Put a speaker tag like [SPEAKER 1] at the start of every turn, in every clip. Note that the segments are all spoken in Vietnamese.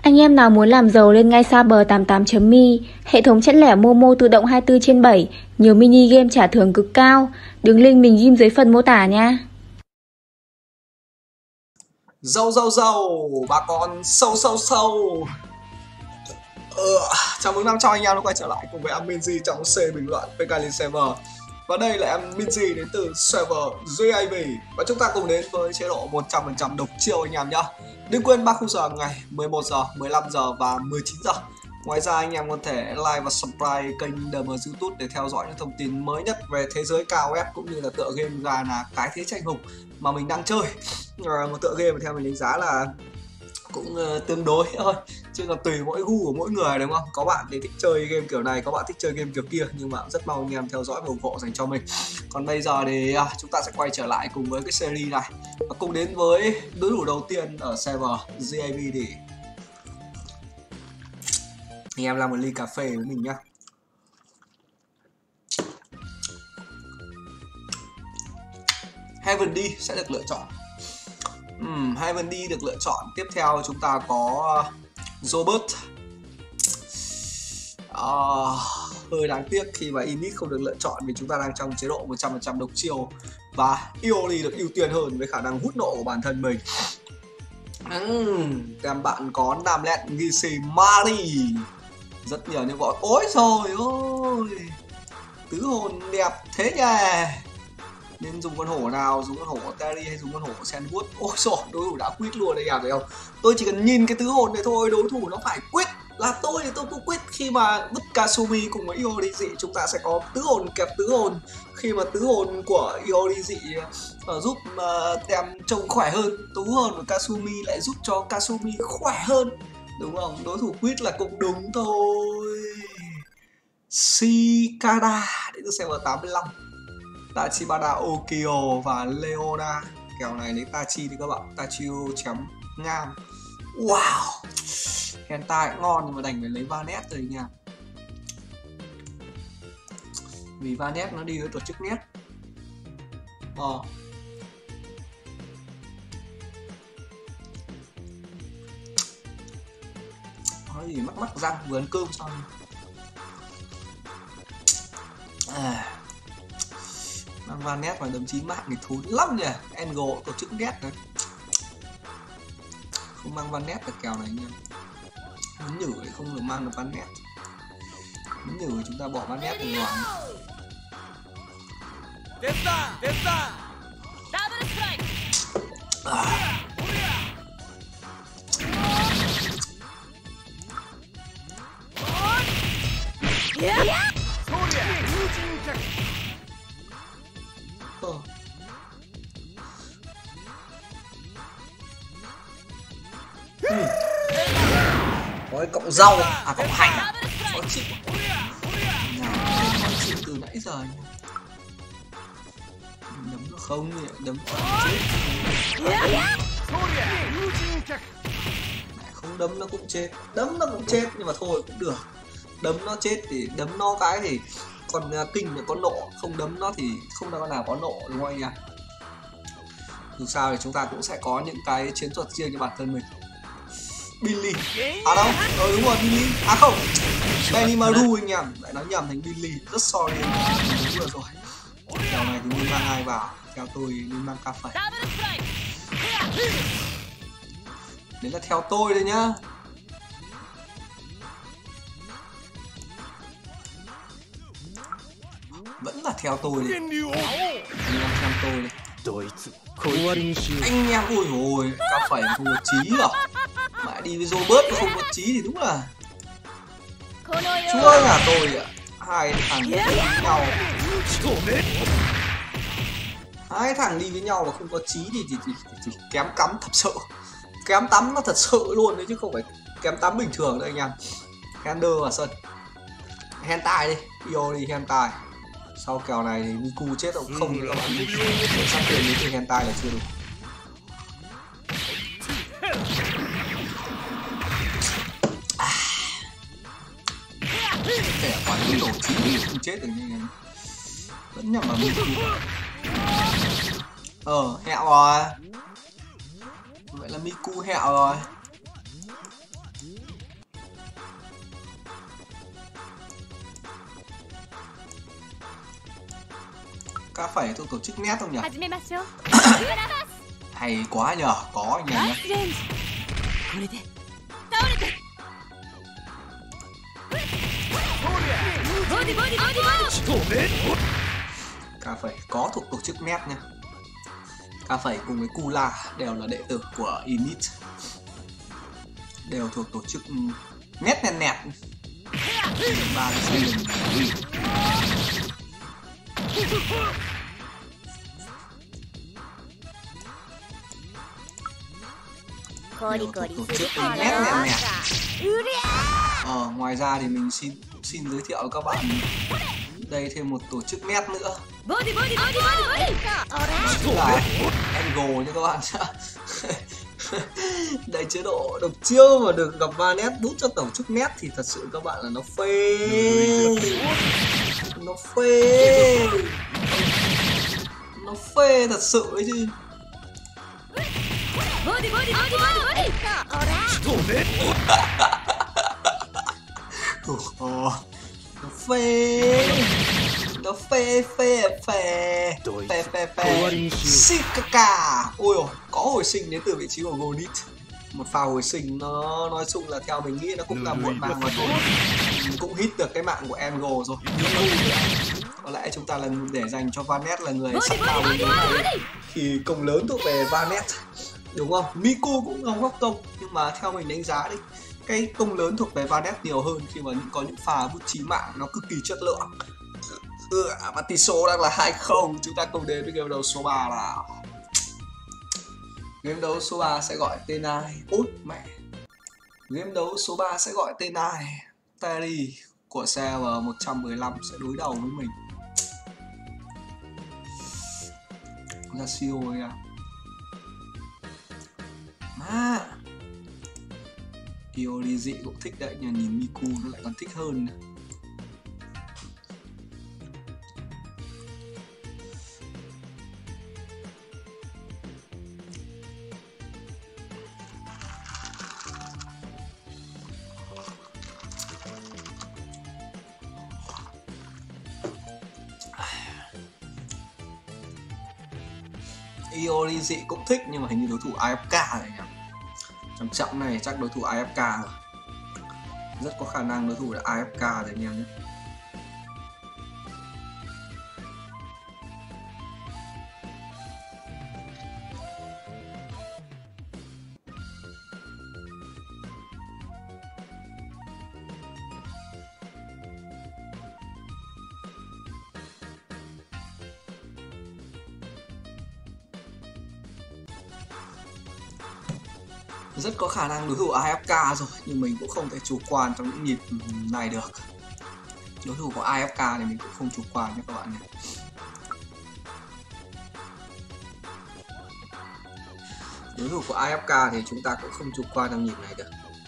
[SPEAKER 1] Anh em nào muốn làm giàu lên ngay Saber88.me, hệ thống chẵn lẻ Momo tự động 24/7, nhiều mini game trả thưởng cực cao. Đường link mình ghim dưới phần mô tả nha.
[SPEAKER 2] Dâu bà con sâu. Chào mừng năm cho anh em đã quay trở lại cùng với em Minzy trong C bình luận PK League Server. Và đây là em Minzy đến từ server JIV. Và chúng ta cùng đến với chế độ 100% độc chiêu anh em nhá. Đừng quên 3 khung giờ ngày 11 giờ, 15 giờ và 19 giờ. Ngoài ra anh em có thể like và subscribe kênh DM YouTube để theo dõi những thông tin mới nhất về thế giới KOF cũng như là tựa game gà là Cái Thế Tranh Hùng mà mình đang chơi. Một tựa game theo mình đánh giá là cũng tương đối thôi, chứ còn tùy mỗi gu của mỗi người đúng không? Có bạn thì thích chơi game kiểu này, có bạn thích chơi game kiểu kia, nhưng mà rất mong anh em theo dõi và ủng hộ dành cho mình. Còn bây giờ thì chúng ta sẽ quay trở lại cùng với cái series này và cùng đến với đối thủ đầu tiên ở server JIV thì anh em làm một ly cà phê với mình nhá. Heaven D sẽ được lựa chọn. Heaven D được lựa chọn. Tiếp theo chúng ta có Robert. Hơi đáng tiếc khi mà Init không được lựa chọn vì chúng ta đang trong chế độ 100% độc chiêu và Iori được ưu tiên hơn với khả năng hút nộ của bản thân mình. Em bạn có Namlet Gisi Mari, rất nhiều những gọi ôi trời ơi, tứ hồn đẹp thế nhỉ. Nên dùng con hổ nào, dùng con hổ Terry hay dùng con hổ Sandwood? Ôi trời, đối thủ đã quit luôn đây, thấy không? Tôi chỉ cần nhìn cái tứ hồn này thôi, đối thủ nó phải quit. Là tôi thì tôi cũng quit khi mà vứt Kasumi cùng với Iori dị, chúng ta sẽ có tứ hồn kẹp tứ hồn. Khi mà tứ hồn của Iori dị giúp tem trông khỏe hơn, tứ hồn của Kasumi lại giúp cho Kasumi khỏe hơn, đúng không? Đối thủ quit là cũng đúng thôi. Shikada đến từ server 85. Tachibana Okio và Leona. Kèo này lấy Tachi đi các bạn. Tachio chém ngang. Wow, hentai ngon nhưng mà đành phải lấy Vanet rồi nha. Vì Vanet nó đi với tổ chức net. Nói gì mắc răng vừa ăn cơm xong. Mang Vanet và đồng chí mạng thì thốn lắm nhỉ. Angle tổ chức ghét đấy. Không mang Vanet được kèo này nha. Muốn nhử thì không được mang được Vanet. Muốn nhử thì chúng ta bỏ Vanet ở ngoài. Có cái cọng rau, cọng hành. Khó chịu. Khó chịu từ nãy giờ nha. Đấm nó không nhỉ, đấm chết. Không đấm nó cũng chết. Đấm nó cũng chết nhưng mà thôi cũng được. Đấm nó chết thì đấm nó cái thì còn kinh là có nộ, không đấm nó thì không có nào có nộ, đúng không anh em? Dù sao thì chúng ta cũng sẽ có những cái chiến thuật riêng cho bản thân mình. Billy. Đâu? Đúng rồi, Billy. Không. Benimaru anh em. Lại nói nhầm thành Billy. Rất sorry. Đúng rồi rồi. Kèo này thì nên mang ai vào? Theo tôi nên mang cà phê. Đấy là theo tôi đấy nhá. Vẫn là theo tôi đấy. Anh em xem tôi đây. Anh em ui rồi, cà phê không có trí à? Mãi đi với Robert mà không có trí thì đúng là chúa nhà tôi ạ. Hai thằng đi với nhau, hai thằng đi với nhau mà không có trí thì kém cắm thật sự. Kém tắm nó thật sự luôn đấy chứ không phải kém tắm bình thường đâu anh em. Hender vào sân. Hentai đi, Io đi hentai. Sau kèo này thì Miku chết rồi không thì các bạn đi. Để sắp tiền đến từ hentai là chưa đủ. Kẻ quản lý tổ chí không chết được như này. Vẫn nhầm vào Miku. Hẹo rồi. Vậy là Miku hẹo rồi. Cá phẩy thuộc tổ chức nét không nhỉ? Hay quá nhờ, có nhỉ. Cá phẩy có thuộc tổ chức nét nha. Cá phẩy cùng với Kula đều là đệ tử của Init, đều thuộc tổ chức nét. Ba xây dựng tổ chức nét. Ngoài ra thì mình xin giới thiệu các bạn đây thêm một tổ chức nét nữa. Đó chính là Angle nha các bạn. Đây chế độ độc chiêu mà được gặp Vanet bút cho tổ chức nét thì thật sự các bạn là nó phê. Nó phê thật sự ấy chứ. Nó phê Shikaka. Ôi ôi, có hồi sinh đến từ vị trí của Gonit. Một pha hồi sinh nó nói chung là theo mình nghĩ nó cũng là muộn màng mà thôi. Cũng hit được cái mạng của Angle rồi. Có lẽ chúng ta là để dành cho Vanet là người sắp cao đến thế này thì công lớn thuộc về Vanet, đúng không? Miku cũng không góp công, nhưng mà theo mình đánh giá đi, cái công lớn thuộc về Vanet nhiều hơn khi mà có những pha bút chí mạng nó cực kỳ chất lượng. Và tỷ số đang là 2-0. Chúng ta cùng đến với game đấu số 3 nào. Game đấu số 3 sẽ gọi tên ai? Út mẹ. Game đấu số 3 sẽ gọi tên ai? Terry của server 115 sẽ đối đầu với mình. Ra siêu rồi à. Mà Iori cũng thích đấy, nhưng nhìn Miku nó lại còn thích hơn. Iori cũng thích nhưng mà hình như đối thủ AFK rồi nhỉ. Trong trận này chắc đối thủ AFK rồi. Rất có khả năng đối thủ là AFK rồi anh em nhé. Rất có khả năng đối thủ AFK rồi, nhưng mình cũng không thể chủ quan trong những nhịp này được. Đối thủ của AFK thì mình cũng không chủ quan nha các bạn nhé. Đối thủ của AFK thì chúng ta cũng không chủ quan trong nhịp này được.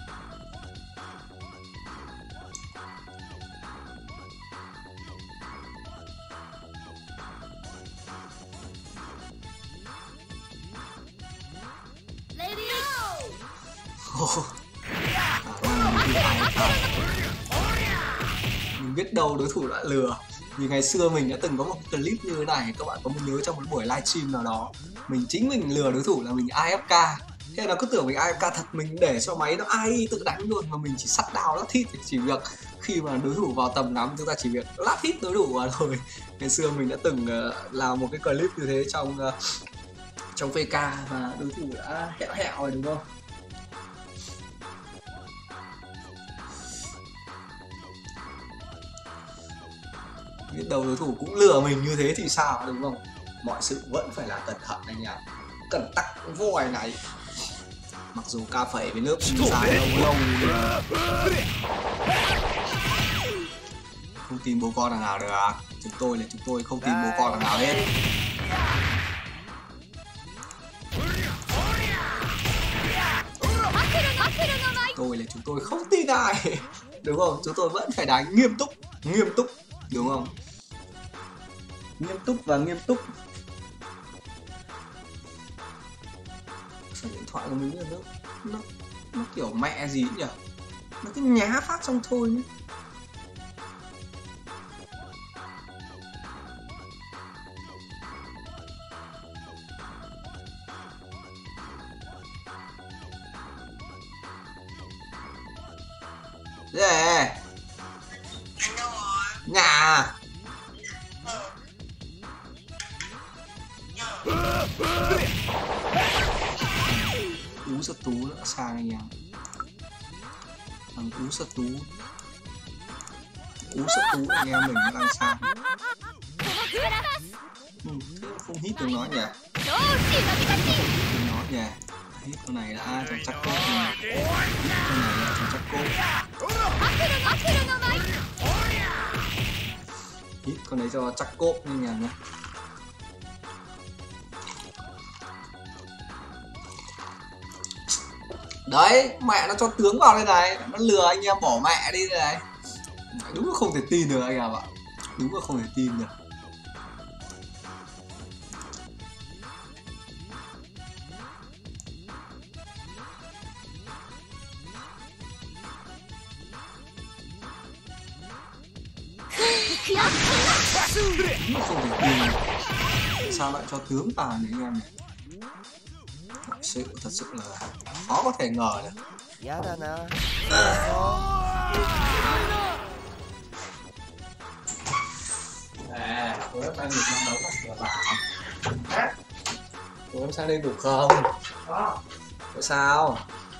[SPEAKER 2] Mình biết đâu đối thủ đã lừa. Vì ngày xưa mình đã từng có một clip như thế này, các bạn có nhớ trong một buổi livestream nào đó, mình lừa đối thủ là mình AFK. Thế nó cứ tưởng mình AFK thật, mình để cho máy nó AI tự đánh luôn, mà mình chỉ sắt đao lát hit. Chỉ việc khi mà đối thủ vào tầm ngắm chúng ta chỉ việc lát hit đối thủ vào thôi. Ngày xưa mình đã từng làm một cái clip như thế trong VK và đối thủ đã hẹo rồi đúng không? Biết đầu đối thủ cũng lừa mình như thế thì sao, đúng không? Mọi sự vẫn phải là cẩn thận anh em. Cẩn tắc voi này. Mặc dù ca phẩy với nước dài lâu không tìm bố con thằng nào được. Chúng tôi không tìm bố con thằng nào hết. Chúng tôi không tin ai. Đúng không? Chúng tôi vẫn phải đánh nghiêm túc, đúng không? Nghiêm túc. Sao điện thoại của mình nó kiểu mẹ gì nhỉ? Nó cứ nhá phát xong thôi nhé. Gì? Nhà. Ú Sật Tú nữa sang anh em. Thằng Ú Sật Tú. Ú Sật Tú anh em mình đang sang. Không hit được nó nhỉ? Nó nhỉ? Hit con này đã trong chắc cốt này. Con này là trong chắc cốt. Hit con đấy cho chắc cốt anh em nhé. Đấy, mẹ nó cho tướng vào đây này, nó lừa anh em bỏ mẹ đi đây này. Đúng là không thể tin được anh em ạ. Đúng là không thể tin được. Đúng là không thể tin được. Sao lại cho tướng vào này anh em này. Thật sự là khó có thể ngờ được. Tôi em đang được năm đấu là bạn. Tôi em sang đây đủ không? Tại sao?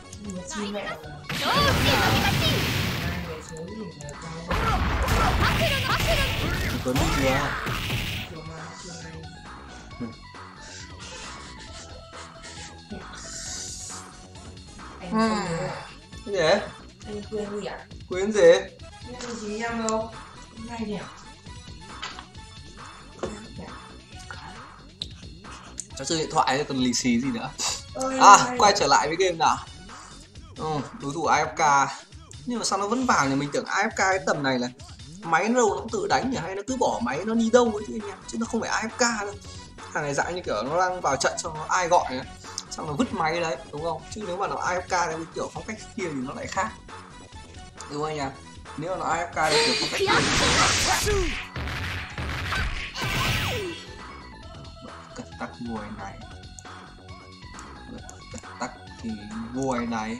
[SPEAKER 2] Tuấn đi chưa? Cái gì?
[SPEAKER 3] Anh quên gì ạ?
[SPEAKER 2] Quên gì?
[SPEAKER 3] Quên gì em đâu? Ngay nhỉ?
[SPEAKER 2] Cháu chơi điện thoại cần lì xì gì nữa.
[SPEAKER 3] À,
[SPEAKER 2] quay trở lại với game nào. Đối thủ AFK. Nhưng mà sao nó vẫn vào nhỉ? Mình tưởng AFK cái tầm này là máy nó đâu nó cũng tự đánh nhỉ, hay nó cứ bỏ máy nó đi đâu ấy chứ anh em, chứ nó không phải AFK đâu. Thằng này dạng như kiểu nó đang vào trận xong nó ai gọi này, xong nó vứt máy đấy, đúng không? Chứ nếu mà nó AFK theo kiểu phong cách kia thì nó lại khác, đúng không anh em? Nếu mà nó AFK theo kiểu phong cách kia cật tắc ngồi này, cật tắc thì ngồi này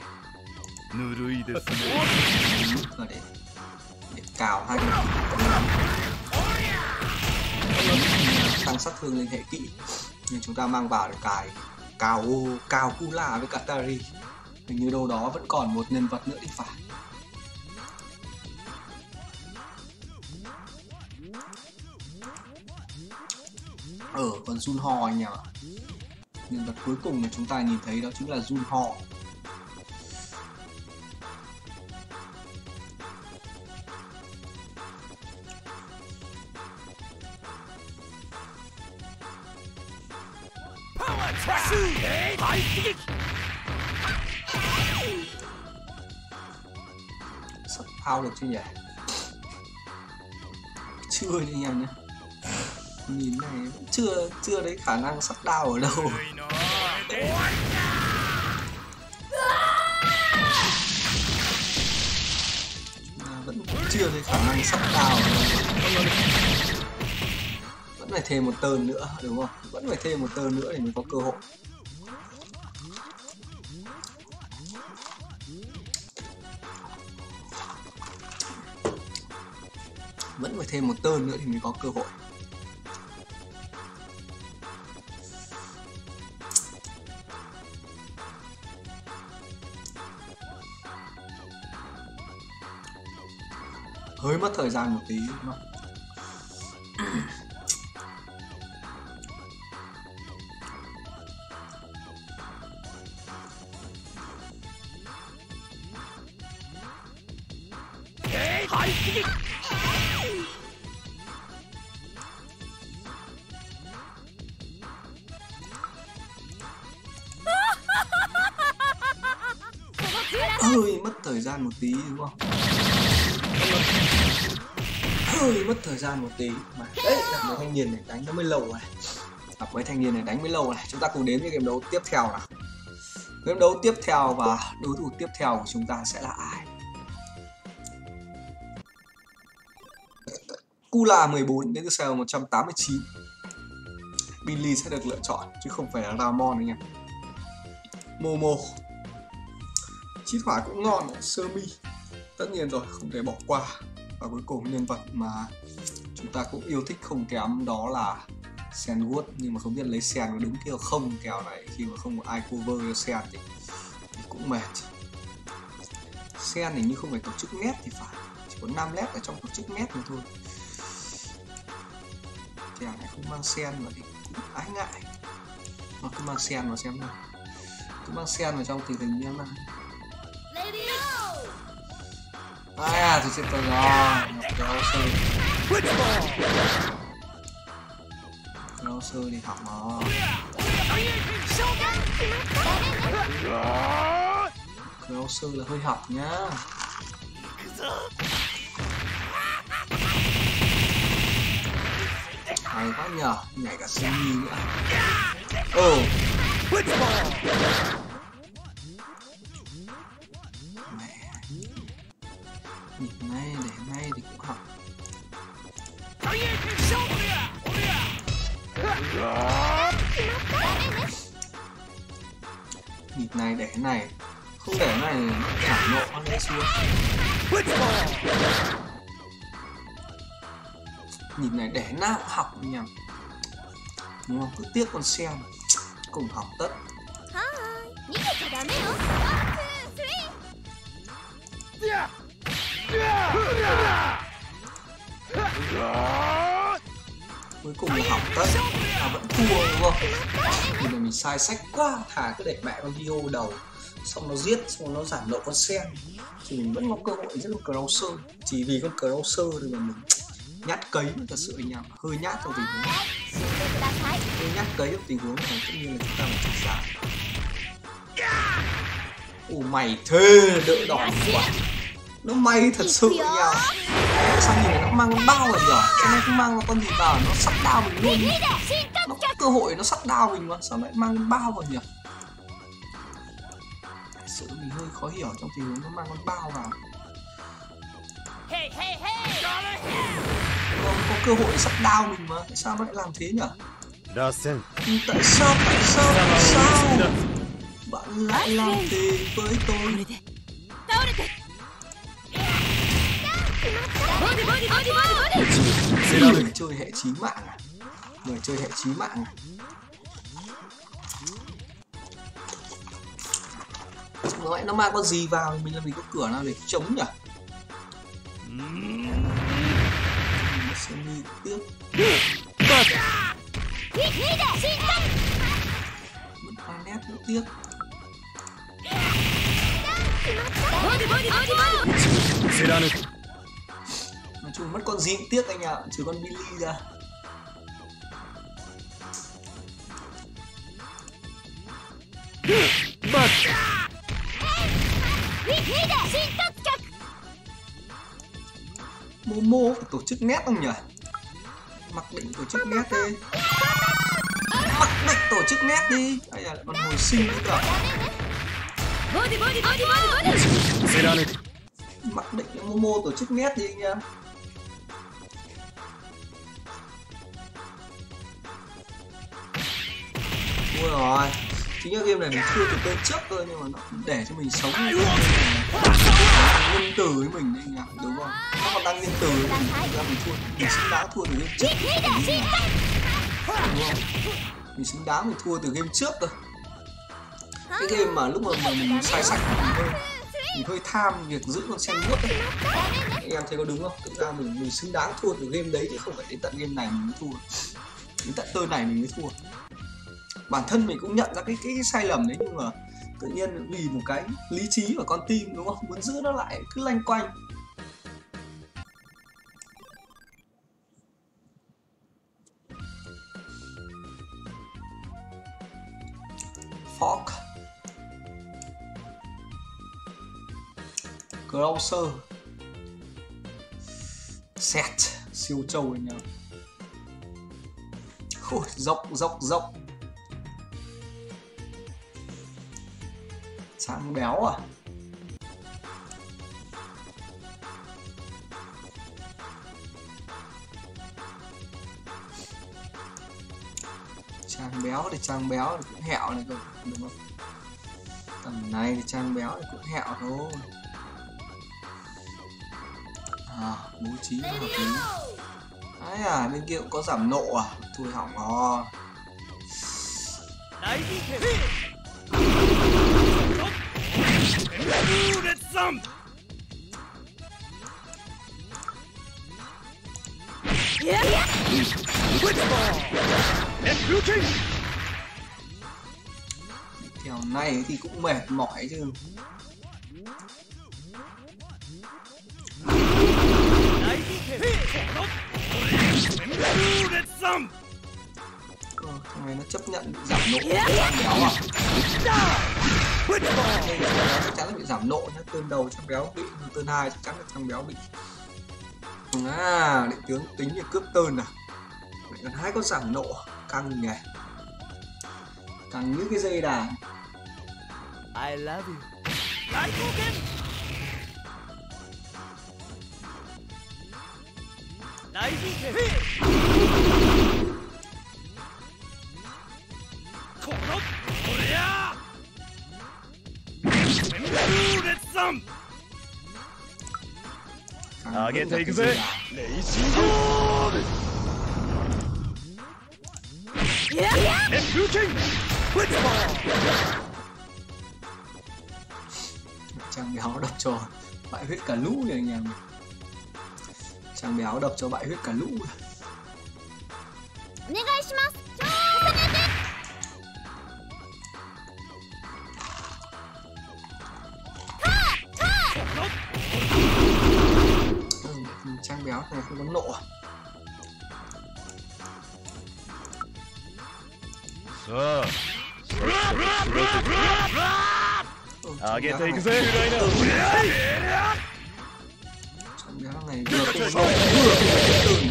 [SPEAKER 2] để cào hai cái tăng sát thương lên hệ kỹ, nhưng chúng ta mang vào để cào Kula với Katari. Hình như đâu đó vẫn còn một nhân vật nữa thì phải. Còn Junho anh em ạ. Nhân vật cuối cùng mà chúng ta nhìn thấy đó chính là Junho. Sắp thao được chứ nhỉ? Chưa nha anh em nhé. Nhìn này chưa đấy khả năng sắp đao ở đâu. Vẫn chưa thấy khả năng sắp đao ở đâu. Vẫn phải thêm một tơn nữa đúng không? Vẫn phải thêm một tơn nữa để mới có cơ hội. Vẫn phải thêm một tơn nữa thì mới có cơ hội. Hơi mất thời gian một tí đúng không? Hơi mất thời gian một tí đúng không? Hơi mất thời gian một tí mà đấy, gặp mấy thanh niên này đánh nó mới lâu này. Gặp mấy thanh niên này đánh mới lâu này. Chúng ta cùng đến với game đấu tiếp theo nào. Game đấu tiếp theo và đối thủ tiếp theo của chúng ta sẽ là ai? Kula 14 đến từ server 189. Billy sẽ được lựa chọn chứ không phải là Ramon anh em. Momo Chí thoại cũng ngon, sơ mi Tất nhiên rồi, không thể bỏ qua. Và cuối cùng nhân vật mà chúng ta cũng yêu thích không kém đó là Senwood. Nhưng mà không biết lấy Sen có đứng kia không, kèo này khi mà không có ai cover cho Sen thì cũng mệt. Sen hình như không phải tổ chức net thì phải, chỉ có 5 led ở trong tổ chức net mà thôi. Kèo này không mang Sen mà thì cũng ái ngại. Mà cứ mang Sen vào xem nào. Cứ mang Sen vào trong tình hình như thế này. À thì chết tôi rồi. Browser đi học mà. Browser là hơi học nhá. Hay quá nhờ, nhảy cả Simi nữa. Ồ. Mẹ. Nhìn ngay để ngay thì cũng học. Nhịp này để này, không để này thả nộ nó xuống. Nhịp này để nào cũng học nhỉ, nhưng mà cứ tiếc con Sen cùng học tất. Cuối cùng là học tất mà vẫn thua đúng không? Thì mình sai sách quá, thà cứ để mẹ con Dio đầu xong nó giết, xong nó giảm độ con Sen thì mình vẫn có cơ hội giết con Crosser. Chỉ vì con Crosser thì mà mình nhát cấy, thật sự anh em, hơi nhát trong tình huống này. Hơi nhát cấy trong tình huống này, tất nhiên là chúng ta phải trả giá. Ồ mày thê đỡ đỏ quá. Nó may thật sự anh em. Sao nhìn nó mang con bao rồi nhở? Sao nó không mang con gì vào, nó sắp đao mình luôn. Nó có cơ hội nó sắp đao mình mà, sao lại mang con bao vào nhỉ? Thật sự mình hơi khó hiểu trong tình huống nó mang con bao vào. Có cơ hội sắp đao mình mà, tại sao nó lại làm thế nhỉ? Tại sao bạn lại làm thế với tôi? Người chơi hệ chí mạng à? Người chơi hệ chí mạng à? Nó mang con gì vào thì mình làm gì có cửa nào để chống nhỉ? Semi tiếp. Vẫn planet nữa tiếp. Nói chung mất con gì cũng tiếc anh ạ, trừ con Billy ra. Momo phải tổ chức net không nhỉ? Mặc định tổ chức net đi. Mặc định tổ chức net đi. Bây giờ lại còn hồi sinh nữa cả. Mặc định Momo tổ chức net đi anh em. Ôi rồi. Chính là game này mình thua từ tên trước thôi, nhưng mà nó để cho mình sống nhân từ với mình anh em, đúng không? Nó còn đang nhân từ với mình, ra mình thua, mình xứng đáng thua từ game trước, đúng không? Mình xứng đáng mình thua từ game trước cơ. Cái game mà lúc mà mình sai sách mình hơi tham việc giữ con Senwood ấy. Anh em thấy có đúng không? Thực ra mình xứng đáng thua từ game đấy chứ không phải đến tận game này mình mới thua. Đến tận tôi này mình mới thua. Bản thân mình cũng nhận ra cái sai lầm đấy, nhưng mà tự nhiên vì một cái lý trí và con tim đúng không, muốn giữ nó lại cứ lanh quanh. Fork Crosser Set siêu trâu anh em. Ôi, dốc Trang béo à? Trang béo thì Trang béo thì cũng hẹo này cơ, đúng không? Tầm này thì Trang béo thì cũng hẹo thôi. Bố trí hợp lý. Đấy à, bên kia cũng có giảm nộ à? Thôi hỏng rồi. Kèo này thì cũng mệt mỏi chứ. Thằng này nó chấp nhận bị giảm nộ Trang Béo à? Chắc chắn là bị giảm nộ nhá. Turn đầu Trang Béo bị, turn 2 chắc chắn là Trang Béo bị. Đệ tướng tính để cướp turn à? Lại còn 2 con giảm nộ, căng nhỉ. Căng như cái dây đàn.
[SPEAKER 4] I love you.
[SPEAKER 2] Trang Béo đập cho bại huyết cả lũ này anh em. Trang Béo đập cho bại huyết cả lũ. Trang Béo này không có nộ à? Trang Béo này vừa không nộ vừa không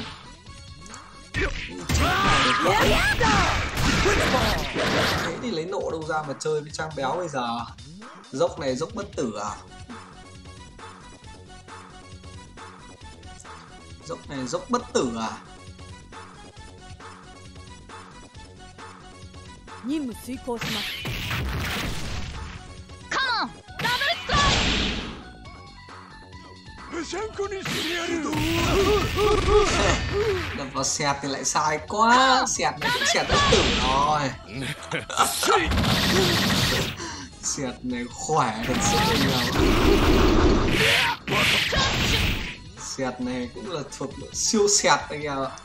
[SPEAKER 2] thế thì lấy nộ đâu ra mà chơi với Trang Béo bây giờ. Dốc này dốc bất tử à? Dốc này dốc bất tử à? Đập vào xẹt thì lại sai quá. Xẹt này cũng xẹt bất tử rồi. Xẹt này khỏe thật sự nhiều. Xẹt này cũng là thuộc siêu xẹt anh em ạ.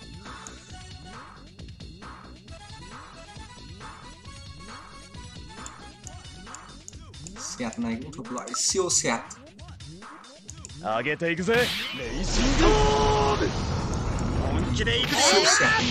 [SPEAKER 2] Xẹt này cũng thuộc loại siêu xẹt. Siêu xẹt này.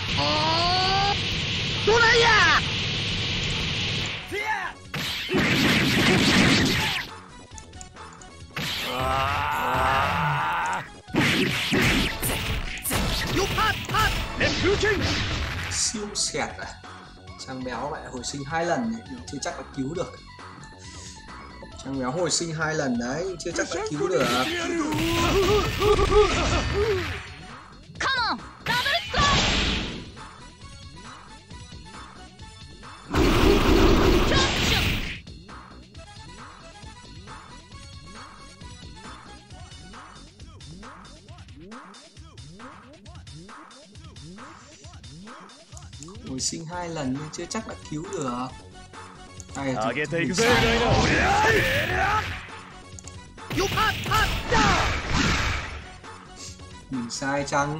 [SPEAKER 2] Siêu xẹt à? Trang Béo lại hồi sinh 2 lần này, nhưng chưa chắc là cứu được. Trang Béo hồi sinh 2 lần đấy, nhưng chưa chắc đã cứu được. Hồi sinh 2 lần nhưng chưa chắc đã cứu được. Này mình sai chăng?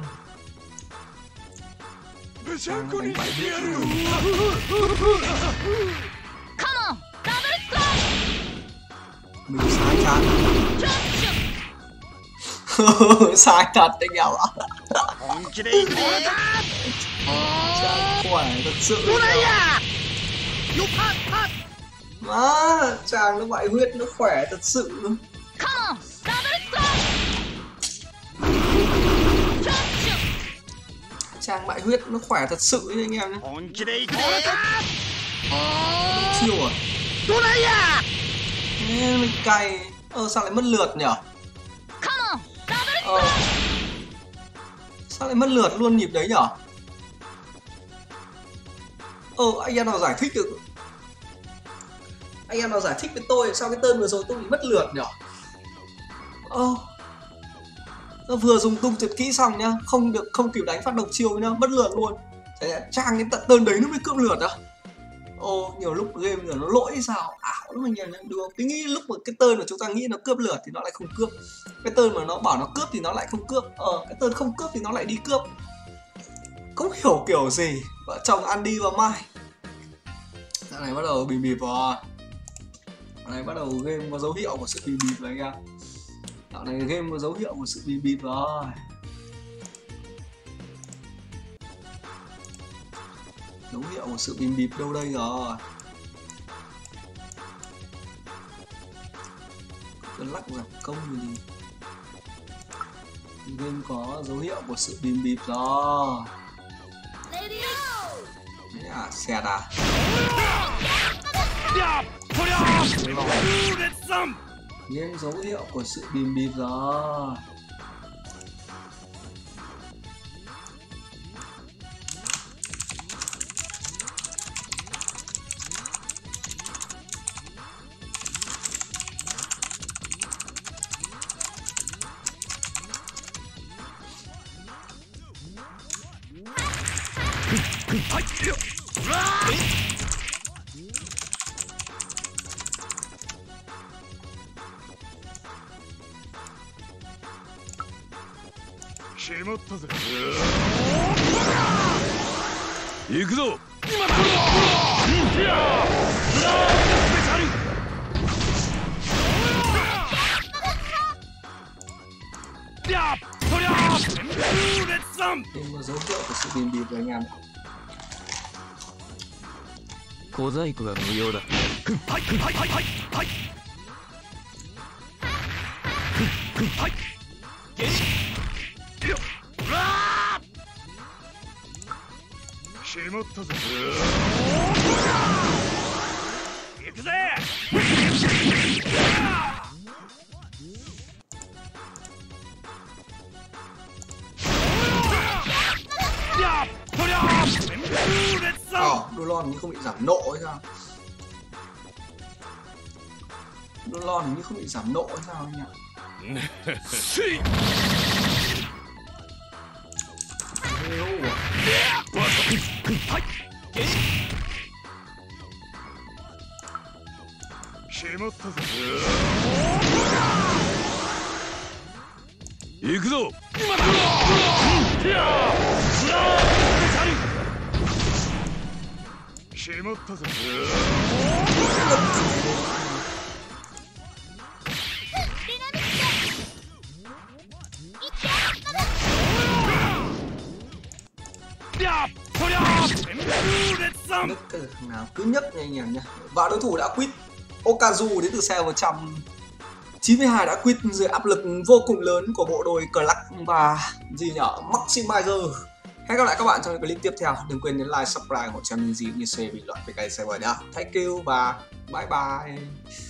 [SPEAKER 2] Chăng đánh bại biết mình sai chăng? Sai thật anh em ạ. Chàng khỏe thật sự. Má, chàng nó bại huyết nó khỏe thật sự. Chàng bại huyết nó khỏe thật sự đấy anh em nhé. Chiêu à? Mình cay. Sao lại mất lượt nhở? Sao lại mất lượt luôn nhịp đấy nhở? Anh em nào giải thích được? Anh em nào giải thích với tôi sao cái turn vừa rồi tôi bị mất lượt nhở? Nó vừa dùng tung tuyệt kỹ xong nhá, không kịp đánh phát độc chiêu nhá, mất lượt luôn. Trang đến tận turn đấy nó mới cướp lượt á. Nhiều lúc game giờ nó lỗi sao ảo lắm anh em nhá. Được, cái nghĩ lúc mà cái turn mà chúng ta nghĩ nó cướp lượt thì nó lại không cướp, cái turn mà nó bảo nó cướp thì nó lại không cướp, cái turn không cướp thì nó lại đi cướp. Không hiểu kiểu gì. Vợ chồng Andy và Mai dạo này bắt đầu bìm bịp rồi. Dạo này bắt đầu game có dấu hiệu của sự bìm bịp rồi anh em. Dạo này game có dấu hiệu của sự bìm bịp rồi. Dấu hiệu của sự bìm bịp đâu đây rồi. Cơn lắc giảm công gì. Game có dấu hiệu của sự bìm bịp rồi. Đấy à, xẹt à. Game dấu hiệu của sự bìm bịp rồi. Game có dấu hiệu của sự bìm bịp rồi anh em.
[SPEAKER 4] 小細工が無用だ。しまったぜ。行くぜ。
[SPEAKER 2] Đô lon như không bị giảm nộ hay sao? Đô lon như không bị giảm nộ hay sao anh nhỉ? Nức cái thằng nào cứ nhấc nha anh em nhá. Và đối thủ đã quit. Okazu đến từ xe 192 đã quit dưới áp lực vô cùng lớn của bộ đôi Clark và gì nhở, Maximizer. Hẹn gặp lại các bạn trong clip tiếp theo. Đừng quên nhấn like, subscribe, hỗ trợ mình gì như share, bình luận về cái server nhá. Thank you và bye bye.